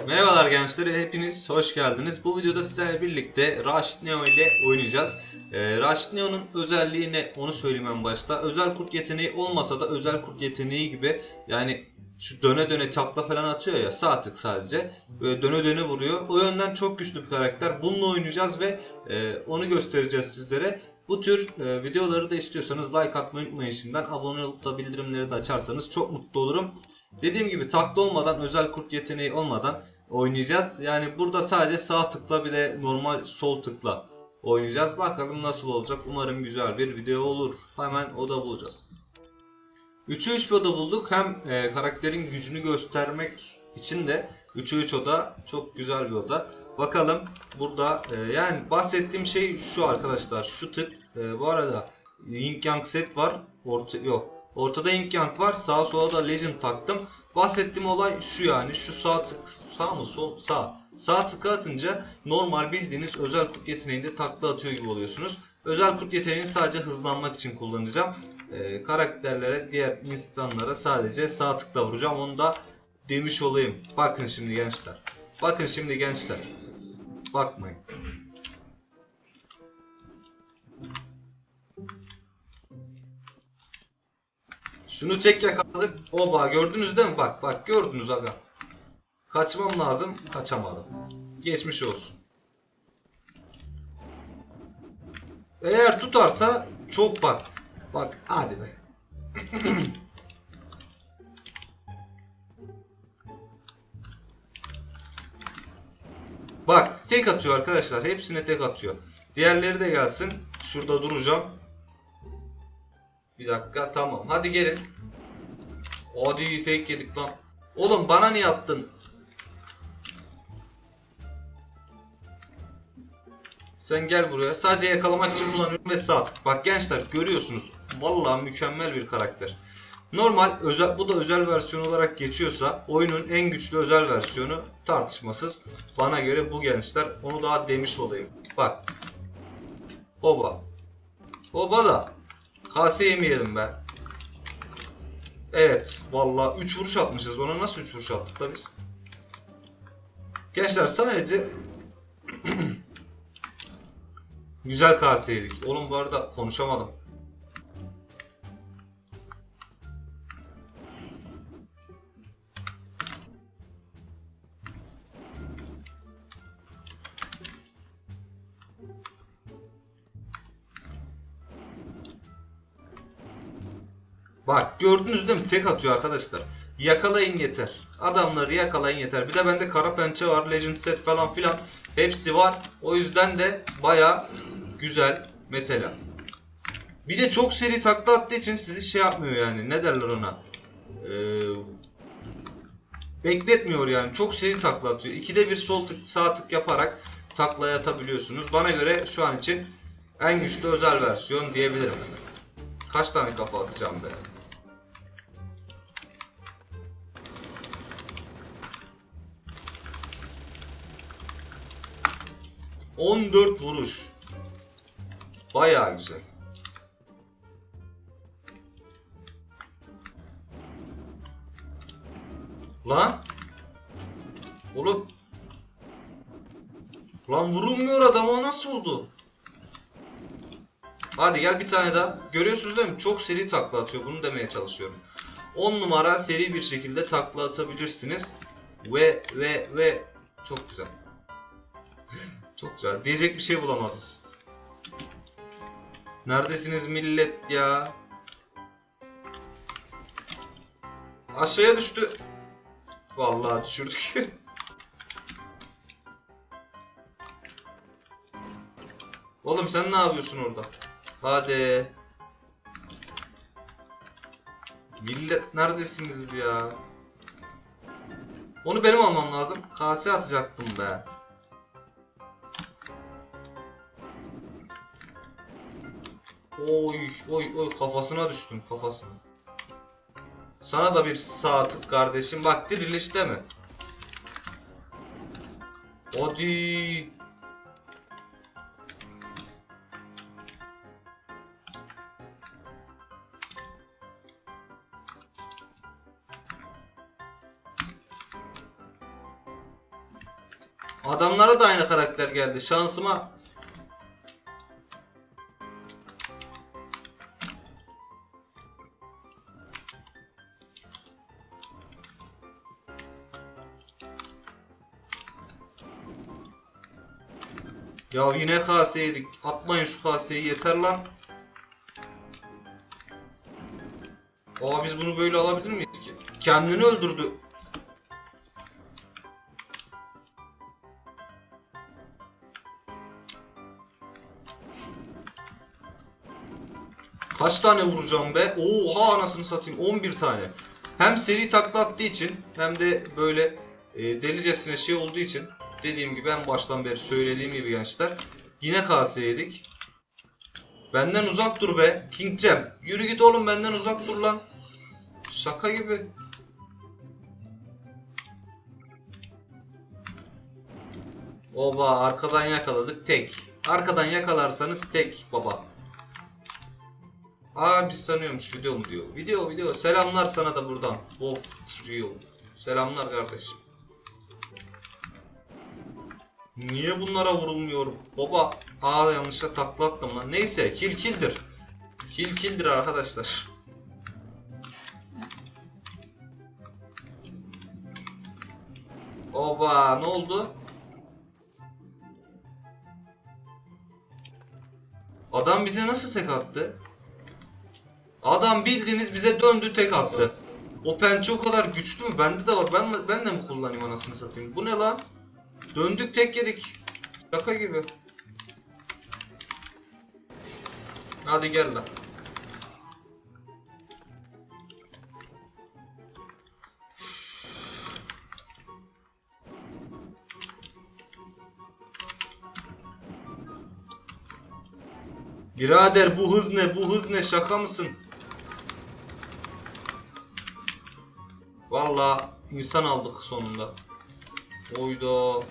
Merhabalar gençler, hepiniz hoş geldiniz. Bu videoda sizlerle birlikte Rashid Neo ile oynayacağız. Rashid Neo'nun özelliği ne onu söyleyeyim en başta. Özel kurt yeteneği olmasa da özel kurt yeteneği gibi, yani şu döne döne takla falan atıyor ya, sağ tık sadece. Böyle döne döne vuruyor. O yönden çok güçlü bir karakter. Bununla oynayacağız ve onu göstereceğiz sizlere. Bu tür videoları da istiyorsanız like atmayı unutmayın şimdiden. Abone olup da bildirimleri de açarsanız çok mutlu olurum. Dediğim gibi takla olmadan, özel kurt yeteneği olmadan oynayacağız. Yani burada sadece sağ tıkla, bir de normal sol tıkla oynayacağız. Bakalım nasıl olacak. Umarım güzel bir video olur. Hemen oda bulacağız. 3'e 3 bir oda bulduk. Hem karakterin gücünü göstermek için de 3'e 3 oda çok güzel bir oda. Bakalım burada yani bahsettiğim şey şu arkadaşlar. Şu tık bu arada Yin Yang set var. Ortada Yin Yang var. Sağa sola da Legend taktım. Bahsettiğim olay şu, yani şu sağ tık, sağ mı sol, sağ. Sağ tıkı atınca normal bildiğiniz özel kurt yeteneğinde takla atıyor gibi oluyorsunuz. Özel kurt yeteneğini sadece hızlanmak için kullanacağım. Karakterlere, diğer insanlara sadece sağ tıkla vuracağım. Onu da demiş olayım. Bakın şimdi gençler. Bakın şimdi gençler. Bakmayın. Şunu tek yakaladık. Oba, gördünüz değil mi? Bak bak, gördünüz aga. Kaçmam lazım. Kaçamadım. Geçmiş olsun. Eğer tutarsa çok bak. Bak hadi be. Bak tek atıyor arkadaşlar. Hepsine tek atıyor. Diğerleri de gelsin. Şurada duracağım. Bir dakika, tamam. Hadi gelin. Hadi, fake yedik lan. Oğlum bana niye attın? Sen gel buraya. Sadece yakalamak için kullanıyorum ve sağ tık. Bak gençler, görüyorsunuz. Vallahi mükemmel bir karakter. Normal özel, bu da özel versiyon olarak geçiyorsa oyunun en güçlü özel versiyonu tartışmasız. Bana göre bu gençler. Onu daha demiş olayım. Bak. Oba. Oba da. Kase yemeyelim be. Evet. Vallahi 3 vuruş atmışız. Ona nasıl 3 vuruş attık da biz? Gençler sadece güzel kase yedik. Oğlum bu arada konuşamadım. Bak gördünüz değil mi? Tek atıyor arkadaşlar. Yakalayın yeter. Adamları yakalayın yeter. Bir de bende kara pençe var. Legend set falan filan. Hepsi var. O yüzden de baya güzel mesela. Bir de çok seri takla attığı için sizi şey yapmıyor yani. Ne derler ona? Bekletmiyor yani. Çok seri takla atıyor. İkide bir sol tık sağ tık yaparak taklaya atabiliyorsunuz. Bana göre şu an için en güçlü özel versiyon diyebilirim. Kaç tane kafa atacağım be? ...14 vuruş. Bayağı güzel. Lan. Oğlum. Lan vurulmuyor adam, o nasıl oldu? Hadi gel bir tane daha. Görüyorsunuz değil mi? Çok seri takla atıyor. Bunu demeye çalışıyorum. 10 numara seri bir şekilde takla atabilirsiniz. Ve çok güzel. Çok güzel. Diyecek bir şey bulamadım. Neredesiniz millet ya? Aşağıya düştü. Vallahi düşürdük. Oğlum sen ne yapıyorsun orada? Hadi. Millet neredesiniz ya? Onu benim almam lazım. Kase atacaktım be. Oy oy oy, kafasına düştüm, kafasına. Sana da bir sağ tık kardeşim. Bak diriliş değil mi? Hadi. Adamlara da aynı karakter geldi. Şansıma. Ya yine kase yedik. Atmayın şu kaseyi, yeter lan. Aa, biz bunu böyle alabilir miyiz ki? Kendini öldürdü. Kaç tane vuracağım be? Oha, anasını satayım, 11 tane. Hem seri takla attığı için hem de böyle delicesine şey olduğu için, dediğim gibi en baştan beri söylediğim gibi gençler, yine kase yedik. Benden uzak dur be King Cem. Yürü git oğlum, benden uzak dur lan. Şaka gibi. Oba, arkadan yakaladık, tek. Arkadan yakalarsanız tek baba. Aa, biz tanıyormuş, video mu diyor. Video. Selamlar sana da buradan. Wolf Trio. Selamlar kardeşim. Niye bunlara vurulmuyorum? Baba. Aa, yanlışlıkla takla attım lan. Neyse, kill'dir. Kill'dir arkadaşlar. Oba, ne oldu? Adam bize nasıl tek attı? Adam bildiğiniz bize döndü, tek attı. O pençe o kadar güçlü mü? Bende de var. Ben de mi kullanayım anasını satayım? Bu ne lan? Döndük, tek yedik. Şaka gibi. Hadi gel lan. Birader, bu hız ne? Bu hız ne? Şaka mısın? Vallahi insan aldık sonunda. Oyda.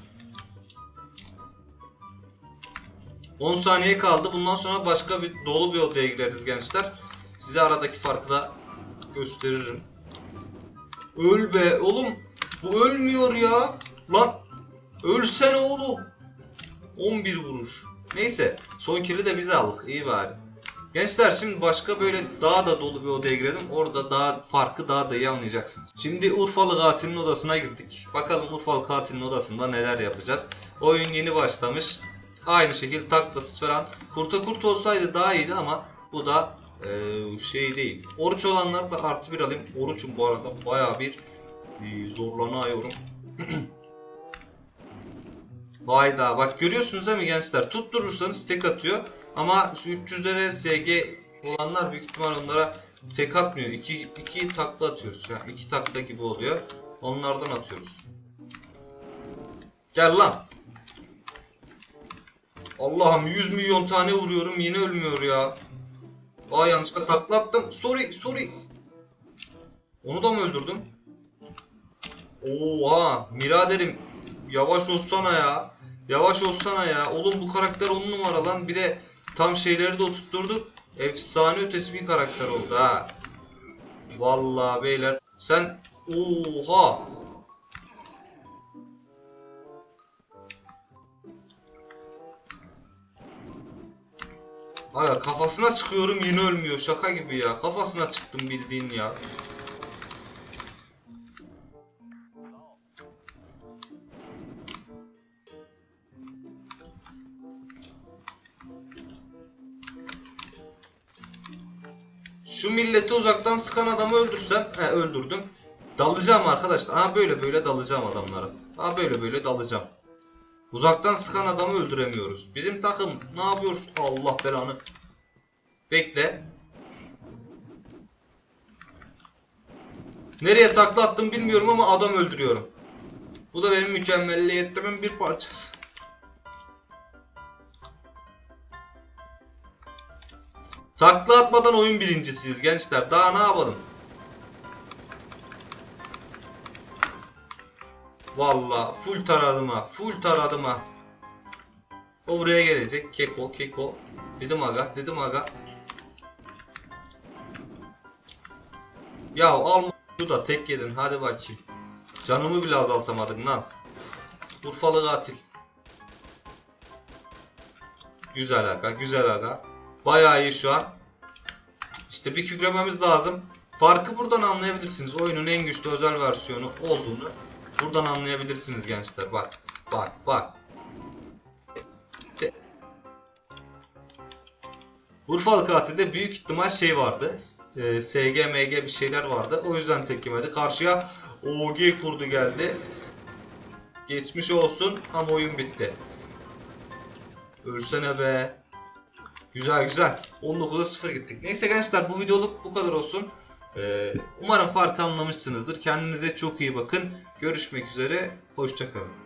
10 saniye kaldı. Bundan sonra başka bir dolu bir odaya gireriz gençler. Size aradaki farkı da gösteririm. Öl be oğlum. Bu ölmüyor ya. Lan ölsene oğlum. 11 vuruş. Neyse, son kill'i de biz aldık. İyi bari. Gençler, şimdi başka böyle daha da dolu bir odaya girelim. Orada daha farkı daha da iyi anlayacaksınız. Şimdi Urfalı katilin odasına girdik. Bakalım Urfalı katilin odasında neler yapacağız. Oyun yeni başlamış. Aynı şekilde taklası sıçran. Kurta kurt olsaydı daha iyiydi ama bu da şey değil. Oruç olanlar da artı bir alayım. Oruçum bu arada bayağı bir zorlanıyorum. Hayda, bak görüyorsunuz değil mi gençler? Tutturursanız tek atıyor. Ama şu 300'lere SG olanlar büyük ihtimal onlara tek atmıyor. İki takla atıyoruz. Yani 2 takla gibi oluyor. Onlardan atıyoruz. Gel lan. Allah'ım, 100 milyon tane vuruyorum, yine ölmüyor ya. Aa, yanlışlıkla takla attım. Sorry. Onu da mı öldürdüm? Oha, biraderim. Yavaş olsana ya. Yavaş olsana ya. Oğlum, bu karakter 10 numara lan. Bir de tam şeyleri de oturtturdu. Efsane ötesi bir karakter oldu ha. Vallahi beyler. Sen oha. Aga, kafasına çıkıyorum, yine ölmüyor. Şaka gibi ya. Kafasına çıktım bildiğin ya. Şu milleti uzaktan sıkan adamı öldürsem, öldürdüm. Dalacağım arkadaşlar. Ha, böyle dalacağım adamlara. Ha, böyle dalacağım. Uzaktan sıkan adamı öldüremiyoruz. Bizim takım ne yapıyoruz? Allah belanı. Bekle. Nereye takla attım bilmiyorum ama adam öldürüyorum. Bu da benim mükemmelliyetimin bir parçası. Takla atmadan oyun birincisiyiz gençler. Daha ne yapalım? Vallahi full taradım ha. O buraya gelecek. Keko. Dedim aga. Ya al da tek yedin. Hadi bakayım. Canımı bile azaltamadın lan. Urfalı katil. Güzel aga, güzel aga. Bayağı iyi şu an. İşte bir kükrememiz lazım. Farkı buradan anlayabilirsiniz. Oyunun en güçlü özel versiyonu olduğunu buradan anlayabilirsiniz gençler. Bak, bak, bak. Urfalı katilde büyük ihtimal şey vardı. SG, MG bir şeyler vardı. O yüzden tek yemedi. Karşıya OG kurdu geldi. Geçmiş olsun ama oyun bitti. Ölsene be. Güzel güzel. 19'a 0 gittik. Neyse gençler, bu videoluk bu kadar olsun. Umarım farkı anlamışsınızdır. Kendinize çok iyi bakın. Görüşmek üzere. Hoşça kalın.